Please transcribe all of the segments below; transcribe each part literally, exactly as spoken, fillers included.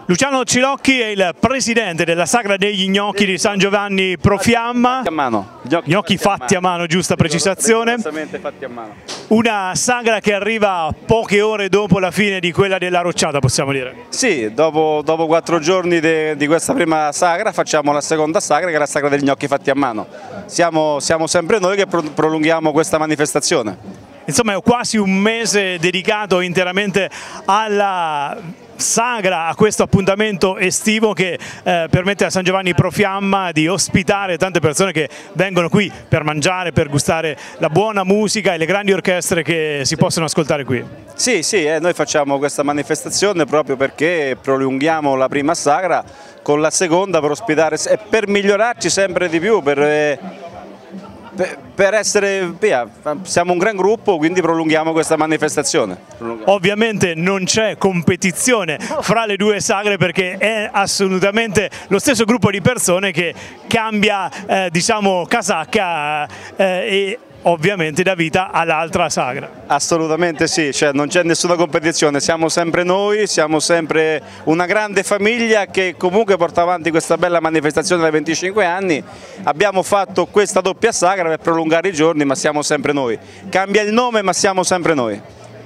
Luciano Cilocchi è il presidente della Sagra degli Gnocchi di San Giovanni Pro Fiamma. Fatti a mano. Gnocchi, gnocchi fatti a mano, giusta precisazione. Fatti a mano. Una sagra che arriva poche ore dopo la fine di quella della Rocciata, possiamo dire. Sì, dopo, dopo quattro giorni de, di questa prima sagra facciamo la seconda sagra, che è la sagra degli gnocchi fatti a mano. Siamo, siamo sempre noi che pro, prolunghiamo questa manifestazione. Insomma, è quasi un mese dedicato interamente alla sagra, a questo appuntamento estivo che eh, permette a San Giovanni Pro Fiamma di ospitare tante persone che vengono qui per mangiare, per gustare la buona musica e le grandi orchestre che si possono ascoltare qui. Sì, sì, eh, noi facciamo questa manifestazione proprio perché prolunghiamo la prima sagra con la seconda per ospitare e per migliorarci sempre di più, per... Eh, per essere via, siamo un gran gruppo, quindi prolunghiamo questa manifestazione. Ovviamente non c'è competizione fra le due sagre perché è assolutamente lo stesso gruppo di persone che cambia eh, diciamo casacca eh, e ovviamente dà vita all'altra sagra. Assolutamente sì, cioè non c'è nessuna competizione, siamo sempre noi, siamo sempre una grande famiglia che comunque porta avanti questa bella manifestazione da venticinque anni. Abbiamo fatto questa doppia sagra per prolungare i giorni, ma siamo sempre noi. Cambia il nome, ma siamo sempre noi.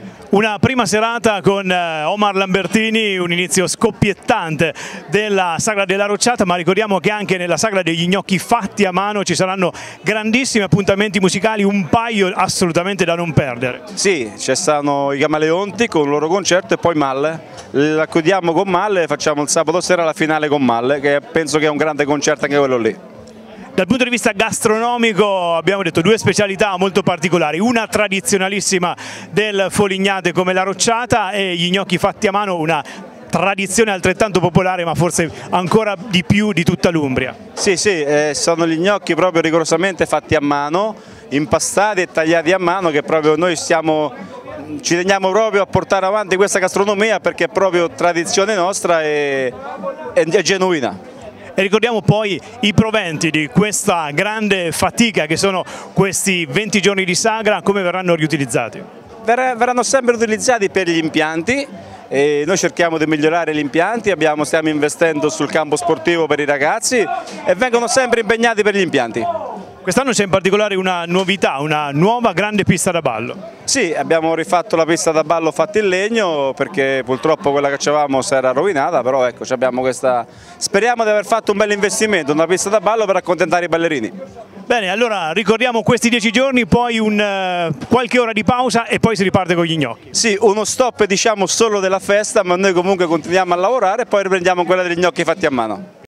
Una prima serata con Omar Lambertini, un inizio scoppiettante della Sagra della Rocciata, ma ricordiamo che anche nella Sagra degli Gnocchi fatti a mano ci saranno grandissimi appuntamenti musicali, un paio assolutamente da non perdere. Sì, ci stanno i Camaleonti con il loro concerto e poi Malle. L'accogliamo con Malle e facciamo il sabato sera la finale con Malle, che penso che è un grande concerto anche quello lì. Dal punto di vista gastronomico abbiamo detto due specialità molto particolari, una tradizionalissima del Folignate come la Rocciata e gli gnocchi fatti a mano, una tradizione altrettanto popolare ma forse ancora di più di tutta l'Umbria. Sì, sì, eh, sono gli gnocchi proprio rigorosamente fatti a mano, impastati e tagliati a mano, che proprio noi stiamo, ci teniamo proprio a portare avanti questa gastronomia perché è proprio tradizione nostra e è, è genuina. E ricordiamo poi i proventi di questa grande fatica che sono questi venti giorni di sagra, come verranno riutilizzati? Verranno sempre utilizzati per gli impianti, e noi cerchiamo di migliorare gli impianti, abbiamo, stiamo investendo sul campo sportivo per i ragazzi e vengono sempre impegnati per gli impianti. Quest'anno c'è in particolare una novità, una nuova grande pista da ballo. Sì, abbiamo rifatto la pista da ballo fatta in legno perché purtroppo quella che avevamo si era rovinata, però ecco, abbiamo questa... speriamo di aver fatto un bel investimento, una pista da ballo per accontentare i ballerini. Bene, allora ricordiamo questi dieci giorni, poi un, uh, qualche ora di pausa e poi si riparte con gli gnocchi. Sì, uno stop diciamo solo della festa, ma noi comunque continuiamo a lavorare e poi riprendiamo quella degli gnocchi fatti a mano.